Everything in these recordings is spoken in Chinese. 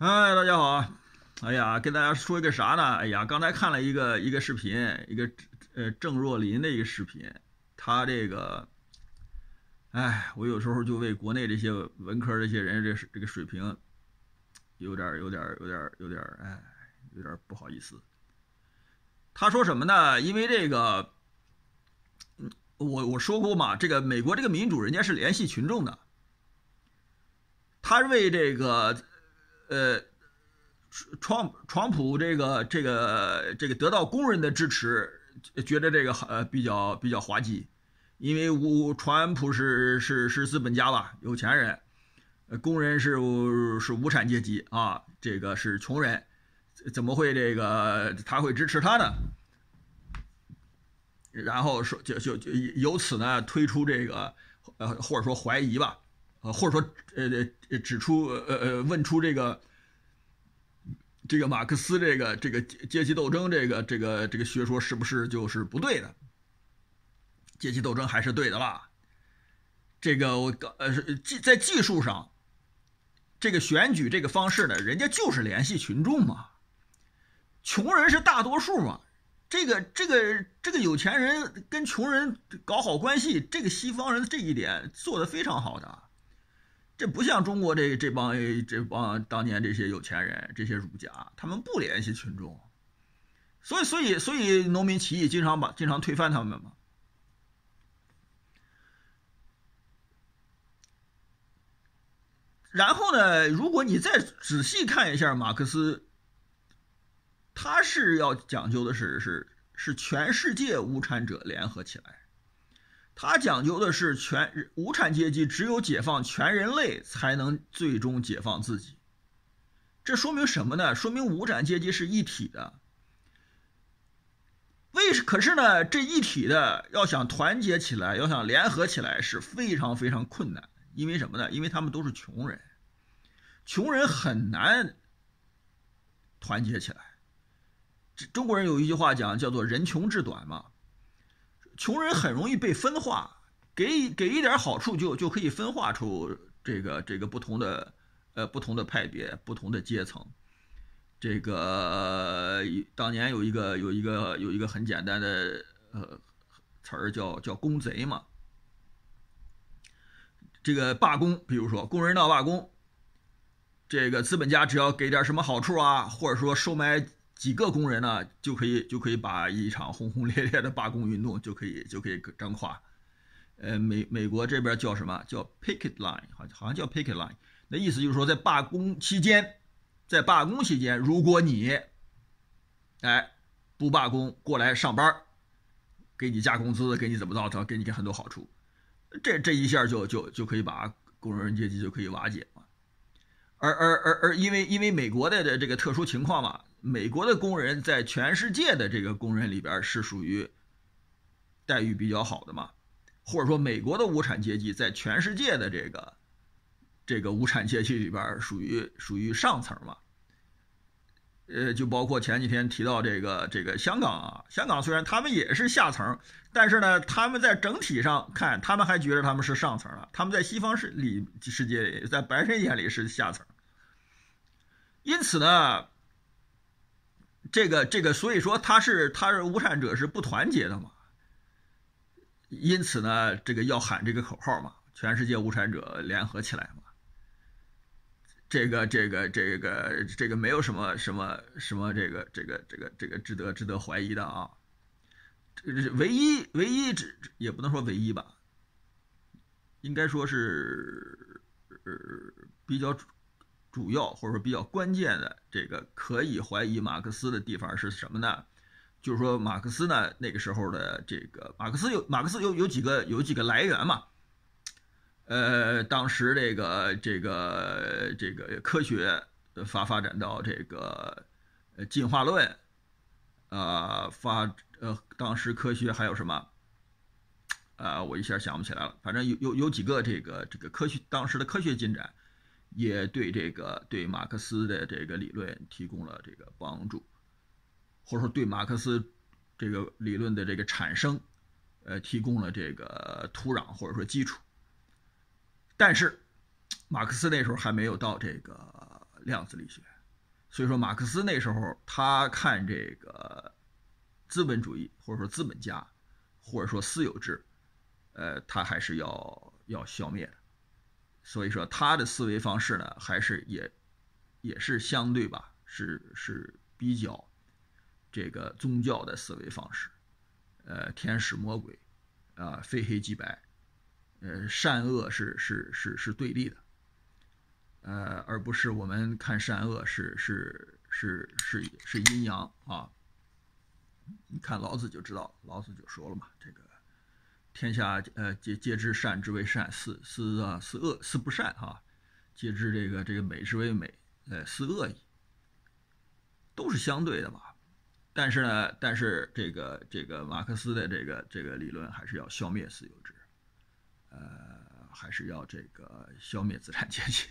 哎，大家好啊！哎呀，跟大家说一个啥呢？哎呀，刚才看了一个视频，一个郑若琳的一个视频，他这个，哎，我有时候就为国内这些文科这些人这个水平有点，哎，有点不好意思。他说什么呢？因为这个，我说过嘛，这个美国这个民主人家是联系群众的，他为这个呃川普这个得到工人的支持，觉得这个比较滑稽，因为川普是资本家吧，有钱人，工人是无产阶级啊，这个是穷人，怎么会这个他会支持他呢？然后说就由此呢推出这个或者说怀疑吧，或者说指出问出这个马克思这个阶级斗争这个学说是不是就是不对的？阶级斗争还是对的啦。这个在技术上，这个选举这个方式呢，人家就是联系群众嘛，穷人是大多数嘛。这个有钱人跟穷人搞好关系，这个西方人这一点做得非常好的。这不像中国这帮当年这些有钱人，这些儒家，他们不联系群众，所以农民起义经常推翻他们嘛。然后呢，如果你再仔细看一下马克思，他是要讲究的是全世界无产者联合起来，他讲究的是无产阶级只有解放全人类，才能最终解放自己。这说明什么呢？说明无产阶级是一体的。可是呢，这一体的要想团结起来，要想联合起来是非常非常困难。因为什么呢？因为他们都是穷人，穷人很难团结起来。中国人有一句话讲，叫做人穷志短嘛。穷人很容易被分化，给一点好处就可以分化出这个不同的派别、不同的阶层。这个当年有一个很简单的词儿叫工贼嘛。这个罢工，比如说工人闹罢工，这个资本家只要给点什么好处啊，或者说收买几个工人呢，就可以把一场轰轰烈烈的罢工运动就可以整垮。美国这边叫什么？叫 picket line， 好像叫 picket line。那意思就是说，在罢工期间，如果你不罢工过来上班，给你加工资，给你怎么着，给你很多好处，这一下就可以把工人阶级就可以瓦解嘛。而因为美国的这个特殊情况嘛，美国的工人在全世界的这个工人里边是属于待遇比较好的嘛，或者说美国的无产阶级在全世界的这个无产阶级里边属于上层嘛。就包括前几天提到这个香港啊，香港虽然他们也是下层，但是呢，他们在整体上看，他们还觉得他们是上层了，他们在西方世界里，在白人眼里是下层。因此呢，这个，所以说他是无产者是不团结的嘛。因此呢，这个要喊这个口号嘛，全世界无产者联合起来嘛。这个没有什么这个值得怀疑的啊。唯一也不能说唯一吧，应该说是比较主要或者说比较关键的这个可以怀疑马克思的地方是什么呢？就是说马克思呢那个时候的这个马克思有几个来源嘛。当时这个科学发展到这个进化论，当时科学还有什么我一下想不起来了。反正有几个这个当时的科学进展，也对马克思的这个理论提供了这个帮助，或者说对马克思这个理论的这个产生，提供了这个土壤或者说基础。但是马克思那时候还没有到这个量子力学， 所以说马克思那时候他看这个资本主义或者说资本家或者说私有制，他还是要消灭的。所以说他的思维方式呢，还是也是相对吧，是比较这个宗教的思维方式，天使魔鬼啊，非黑即白，善恶是对立的，而不是我们看善恶是阴阳啊。你看老子就知道，老子就说了嘛，这个天下皆知善之为善，斯恶斯不善哈，皆知这个美之为美，斯恶矣，都是相对的嘛。但是呢，这个马克思的这个理论还是要消灭私有制，还是要这个消灭资产阶级，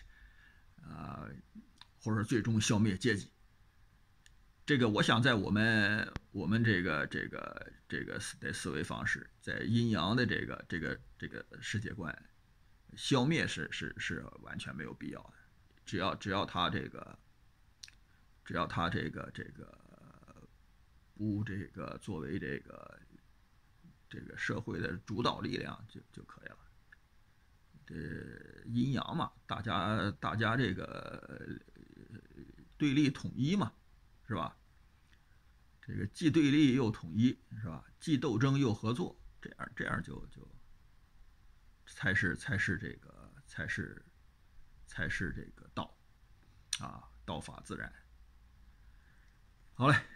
或者最终消灭阶级。这个我想在我们这个的思维方式，在阴阳的这个世界观，消灭是完全没有必要的。只要他这个不这个作为这个社会的主导力量就可以了。这阴阳嘛，大家这个对立统一嘛，是吧？这个既对立又统一，是吧？既斗争又合作，这样就才是这个道啊，道法自然。好嘞。